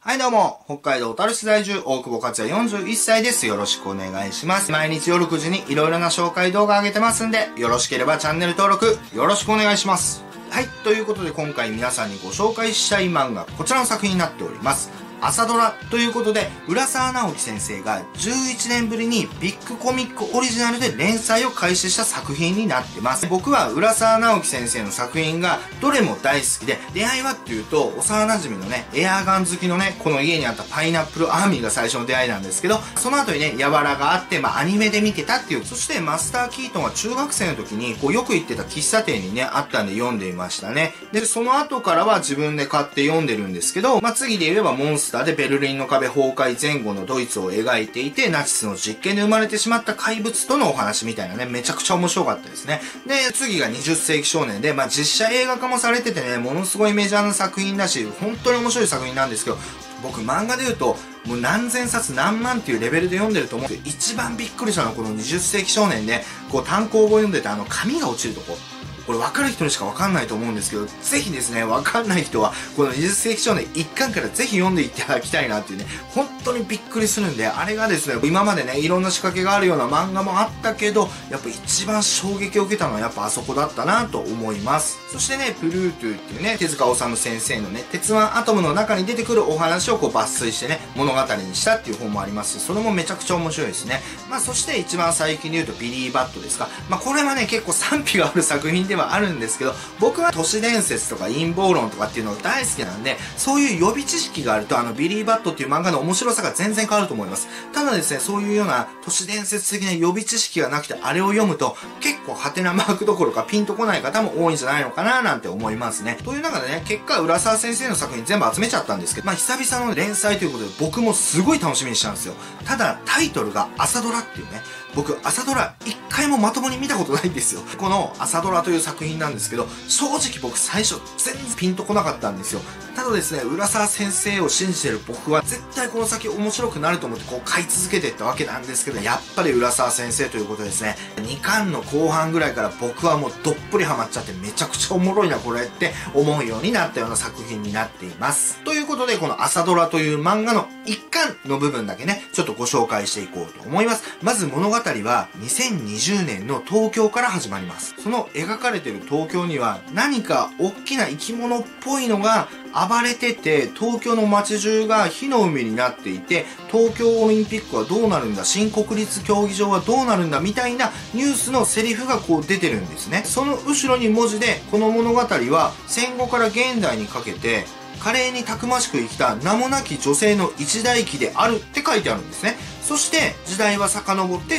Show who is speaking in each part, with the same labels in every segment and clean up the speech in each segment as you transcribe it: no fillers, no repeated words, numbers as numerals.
Speaker 1: はいどうも、北海道小樽市在住、大久保克也41歳です。よろしくお願いします。毎日夜9時にいろいろな紹介動画上げてますんで、よろしければチャンネル登録、よろしくお願いします。はい、ということで今回皆さんにご紹介したい漫画、こちらの作品になっております。朝ドラということで、浦沢直樹先生が11年ぶりにビッグコミックオリジナルで連載を開始した作品になってます。僕は浦沢直樹先生の作品がどれも大好きで、出会いはっていうと、幼馴染のね、エアーガン好きのね、この家にあったパイナップルアーミーが最初の出会いなんですけど、その後にね、やわらがあって、アニメで見てたっていう、そしてマスター・キートンは中学生の時に、よく行ってた喫茶店にね、あったんで読んでいましたね。で、その後からは自分で買って読んでるんですけど、次で言えばモンスターでベルリンの壁崩壊前後のドイツを描いていて、ナチスの実験で生まれてしまった怪物とのお話みたいなね、めちゃくちゃ面白かったですね。で、次が20世紀少年で、実写映画化もされててね、ものすごいメジャーな作品だし、本当に面白い作品なんですけど、僕漫画で言うと、もう何千冊何万っていうレベルで読んでると思うんですけど、一番びっくりしたのはこの20世紀少年で、単行本読んでて紙が落ちるとこ。これ分かる人にしか分かんないと思うんですけど、ぜひですね、分かんない人は、この20世紀少年1巻からぜひ読んでいただきたいなっていうね、本当にびっくりするんで、あれがですね、今までね、いろんな仕掛けがあるような漫画もあったけど、やっぱ一番衝撃を受けたのはやっぱあそこだったなと思います。そしてね、プルートゥーっていうね、手塚治虫先生のね、鉄腕アトムの中に出てくるお話を抜粋してね、物語にしたっていう本もありますし、それもめちゃくちゃ面白いですね。そして一番最近で言うとビリー・バットですか。これはね、結構賛否がある作品ではあるんですけど、僕は都市伝説とか陰謀論とかっていうのが大好きなんで、そういう予備知識があるとビリー・バットっていう漫画の面白さが全然変わると思います。ただですね、そういうような都市伝説的な予備知識がなくてあれを読むと、結構ハテナマークどころかピンとこない方も多いんじゃないのかななんて思いますね。という中でね、結果浦沢先生の作品全部集めちゃったんですけど、久々の連載ということで僕もすごい楽しみにしたんですよ。ただタイトルが朝ドラっていうね、僕朝ドラ一回もまともに見たことないんですよ。この朝ドラという作品なんですけど、正直僕最初全然ピンとこなかったんですよ。ただですね、浦沢先生を信じてる僕は絶対この先面白くなると思って買い続けていったわけなんですけど、やっぱり浦沢先生ということですね。2巻の後半ぐらいから僕はもうどっぷりハマっちゃってめちゃくちゃおもろいなこれって思うようになったような作品になっています。ということでこの朝ドラという漫画の1巻の部分だけね、ちょっとご紹介していこうと思います。まず物語は2020年の東京から始まります。その描かれている東京には何か大きな生き物っぽいのが暴れてて、東京の街中が火の海になっていて、東京オリンピックはどうなるんだ、新国立競技場はどうなるんだみたいなニュースのセリフが出てるんですね。その後ろに文字で、この物語は戦後から現代にかけて華麗にたくましく生きた名もなき女性の一代記であるって書いてあるんですね。そして時代は遡って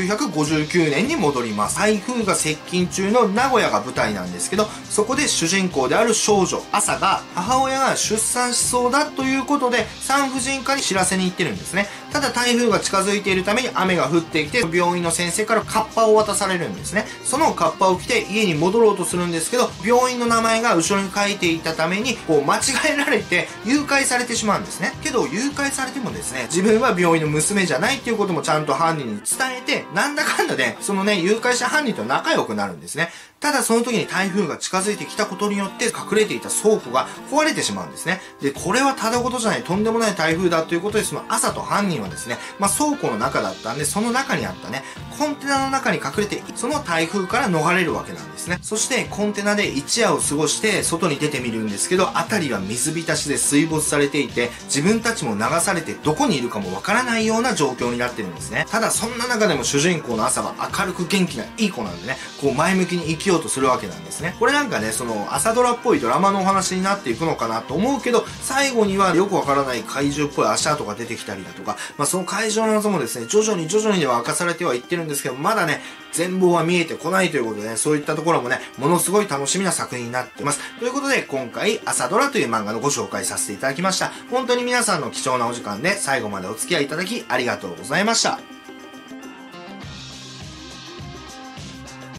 Speaker 1: 1959年に戻ります。台風が接近中の名古屋が舞台なんですけど、そこで主人公である少女朝が母親が出産しそうだということで産婦人科に知らせに行ってるんですね。ただ台風が近づいているために雨が降ってきて、病院の先生からカッパを渡されるんですね。そのカッパを着て家に戻ろうとするんですけど、病院の名前が後ろに書いていたために間違えられて誘拐されてしまうんですね。けど誘拐されてもですね、自分は病院の娘じゃないっていうこともちゃんと犯人に伝えて、なんだかんだでそのね、誘拐した犯人と仲良くなるんですね。ただその時に台風が近づいてきたことによって隠れていた倉庫が壊れてしまうんですね。で、これはただ事じゃない、とんでもない台風だということで、その朝と犯人はですね、倉庫の中だったんで、その中にあったね、コンテナの中に隠れて、その台風から逃れるわけなんですね。そしてコンテナで一夜を過ごして外に出てみるんですけど、辺りは水浸しで水没されていて、自分たちも流されてどこにいるかもわからないような状況になってるんですね。ただそんな中でも主人公の朝は明るく元気ないい子なんでね、前向きに生きようとするわけなんですね。これなんかね、その朝ドラっぽいドラマのお話になっていくのかなと思うけど、最後にはよくわからない怪獣っぽい足跡が出てきたりだとか、その怪獣の謎もですね、徐々にでは明かされてはいってるんですけど、まだね、全貌は見えてこないということでね、そういったところもね、ものすごい楽しみな作品になっています。ということで、今回、朝ドラという漫画のご紹介させていただきました。本当に皆さんの貴重なお時間で最後までお付き合いいただきありがとうございました。